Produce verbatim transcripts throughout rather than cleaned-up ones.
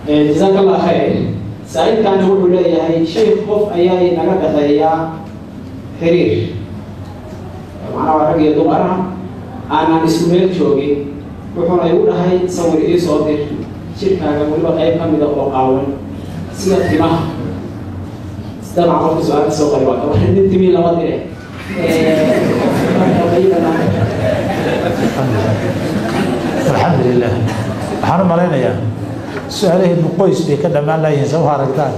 جزاك الله خير. سعيد كان يقول لي هاي شيخ خوف أياي نقدر يا حرير. معنا ورقة يدورها أنا اسمه شوقي. وحنا يقول هاي سوي إيه صادر شركة يقول بقى أي كم إذا قاون سيرة تماه. استمع عرفت سؤال سوق الوقت. وحنا نتمي لما ترى. الحمد لله. waxaan u malaynayaa su'aalaheedu qoys bay ka dhamaan laayeen soo haragtaan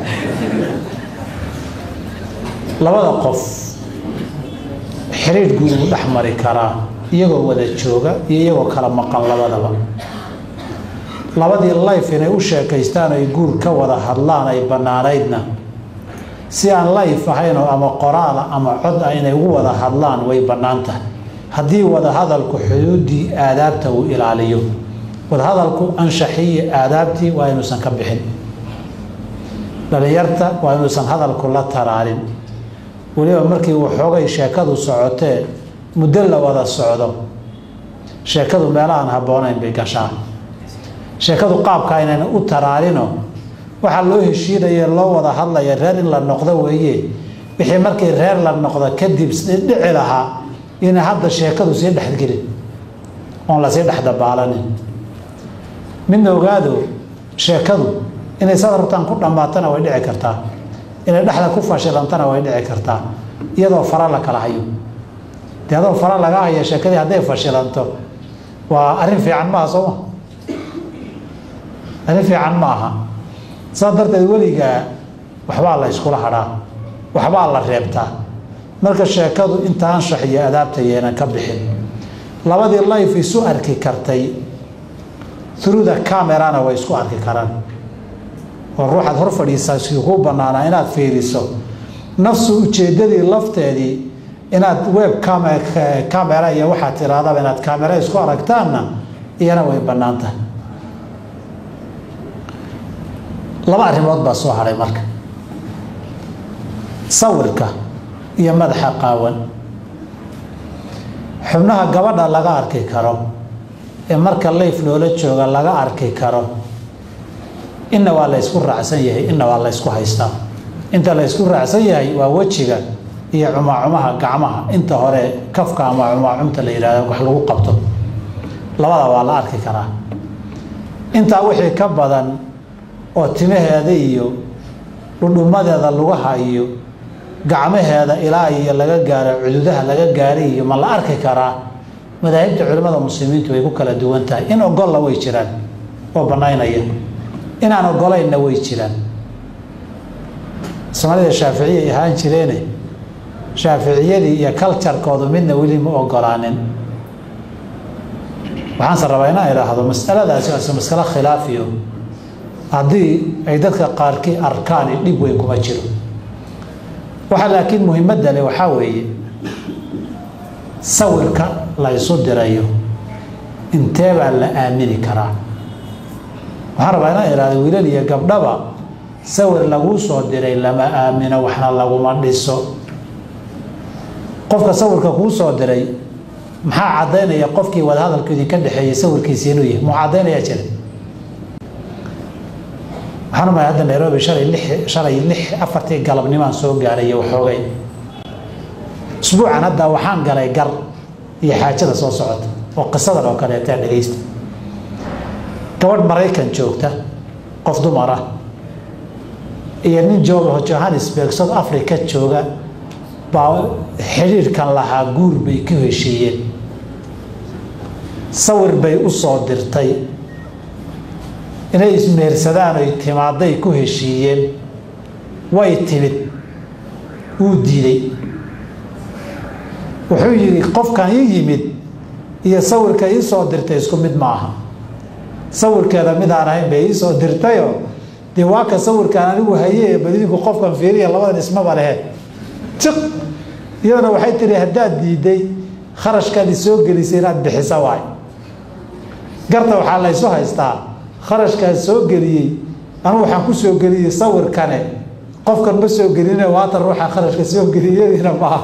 labada qof xiriir guud u dhaxmari kara iyagoo wada jooga iyo iyagoo kala maqan labadaba labadii life inay u sheekaystaan ay guur ka wada hadlaan ay banaanaydna si aan life ahayn ama qoraal ama cod ah inay ugu wada hadlaan way banaantahay haddii wada hadalku xuduudii aadaabta uu ilaaliyo wadahadalku anshaxiye aadaabtii waa inuusan ka bixin dhalinyarta waa inuusan hadalku la taraarin weliba markii waxoogay sheekadu socotee muddo la wada socdo sheekadu meelahaan habboonayn bay gashaa sheekadu qaabka inayna u taraarino waxaa loo heshiinaya loo wada hadlaya reer in la noqdo weeye wixii markii reer la noqdo kadib dhici lahaa ina hadda sheekadu sii dhexgelin oon la sii dhexdabaalanin midna ogaado sheekadu inay sad rabtaan ku dhammaatana way dhici kartaa inay dhexda ku fashilantana way dhici kartaa iyadoo fara la kala hayo dee adoo fara laga haya sheekadii hadday fashilanto waa arrin fiican maaha sooma arrin fiican maaha saas darteed weligaa waxbaa la iskula hadhaa waxbaa la reebtaa marka sheekadu inta anshax iyo adaabta yeelan ka bixin labadii life isu arki kartay through the camera way isku arki karaan oo ruuxaad hor fadhiisaa si ku banaana inaad fiiriso nafsu ujeedadii lafteedii inaad web camera camera iyo waxa tiraahdaa inaad camera isku aragtaana iyana way banaantahay laba arrimood baa soo haray marka sawirka iyo madaxa qaawan xubnaha gabadha laga arki karo ee marka life loola jooga laga arki karo inna waa la isku raacsan yahay inna waa la isku haystaa inta la isku raacsan yahay waa wajiga iyo cumaacumaha gacmaha inta hore kafka ama cumaacumta la yiraahdo wax lagu qabto labada waa la arki karaa inta wixii ka badan oo timaheeda iyo dhudhumadeeda lugaha iyo gacmaheeda ilaa iyo laga gaaro cududaha laga gaaray iyo ma la arki karaa madaahibta culimada muslimiintu way ku kala duwan tahay in ogolla way jiraan oo banaynaya inaan ogolayna way jiraan Soomaalida Shaafiiciye ahaan jireene Shaafiiciyadii iyo culture-koodu midna weli ma ogolaanin waxaan sarabaa inaan iraahdo mas'aladaasi waa mas'alo khilaafiyo haddii ay dadka qaarkii arkaani dhib weyn kuma jiro waxa laakiin muhiimadda leh waxaa weeye sawirka la isu dirayo intee baa la aamini karaa waxaan rabaa inaan iraahdo wiilal iyo gabdhaba sawir lagu soo diray lama aamino waxna laguma dhiso qofka sawirka kuu soo diray maxaa caddaynaya qofkii wada hadalkoodii ka dhexeeyay sawirkiisa inuu yahay muxuu caddaynaya jira waxaan ma hadda Nairobi shalay lix shalay lix afartii galabnimaan soo gaaray waxoogay usbuucan hadda waxaan galay gar iyo xaajada soo socota oo qisada oo kale taa dhageysta gabadh Mareykan joogta qof dumar ah iyo nin jooga Johannesburg South Africa jooga baa xiriirkan lahaa guur bay ka heshiiyeen sawir bay u soo dirtay inay ismeersadaan ay timaaday ku heshiiyeen way timid uu diiday wuxuu yiri qofkan yimid iyo sawirka ii soo dirtay isku mid maaha sawirkeeda mid aan ahayn bay ii soo dirtayo dee waa ka sawirkan anigu hayay badidinku qofkan fiiriya labadan ismaba leh tiq iyadana waxay tiri haddaad diiday kharashkaadii soo gelisay inaad bixisa waay garta waxaa la isu haystaa kharashkaad soo geliyey anu waxaan ku soo geliyey sawirkane qofkan ma soo gelinay waata ruuxa kharashka soo geliyeyna maaha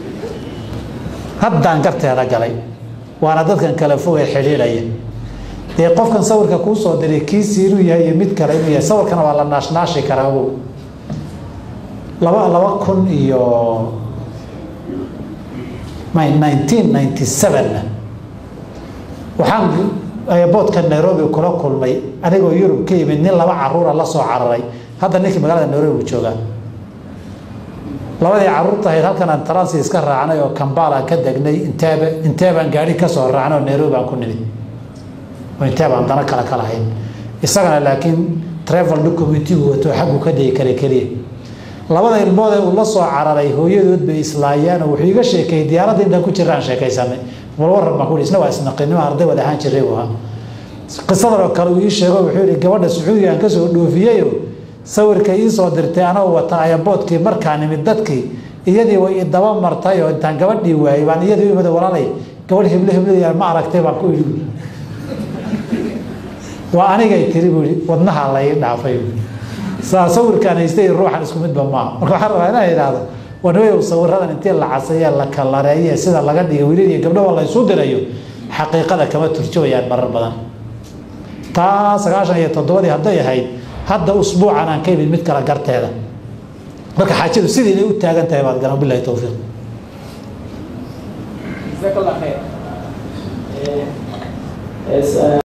haddaan garteeda galay waana dadkan kala fogay xiriiraya dee qofkan sawirka kuu soo diray kiisii inuu yahay iyo mid kale inuu yahay sawirkana waa la naashnaashi karaa ogow laba laba kun iyo nineteen ninety seven waxaan airportka Nairobi kula kulmay anigoo Yurub ka yimid nin laba caruur la soo cararay hadda ninkii magaalada Nairobi jooga labadii caruurta ay halkan aan transit iska raacnay oo Kampala ka degnay inteeba inteebaan gaari ka soo raacnay oo Nairobi aan ku nimid oo inteebaan dana kala kala hayn isagana laakiin travel document uu wato xaq uu ka dhigi kare kaliya labada ilmood ee uu la soo cararay hooyadood bay islaayaan oo wuxuu iga sheekay diyaaradda inta ku jiraan sheekaysanay wal waran ma ku isna waa isna qiimo arday wada ahaan jiray waa qisada kale uu ii sheego wuxuu yiri gabadha Sacuudiga aan ka soo dhoofiyay sawirka ii soo dirtay ana wata airportkii markaan imid dadkii iyadii way daba martay oo intaan gabadhii waayay baan iyadii imid walaalay gabadh hible hible ma aragtay baan ku yiri waa aniga ay tiri buu wadnaha la ii dhaafay saa sawirkan haystay ruuxan isku mid ba ma marka waxa rabaa inay yiraahdo wadaway sawiradan intii la casayay la kalareeyay sida laga dhigay wiilal iyo gabdho wala isu dirayo xaqiiqada kama turjooyaan marar badan taa sagaashan iyo toddoba hadday ahayd hadda usbuucan aan ka yimid mid kala garteeda marka xaajadu sidii ay u taagan tahay baad garan billahi tawfiiq jazakallahu khair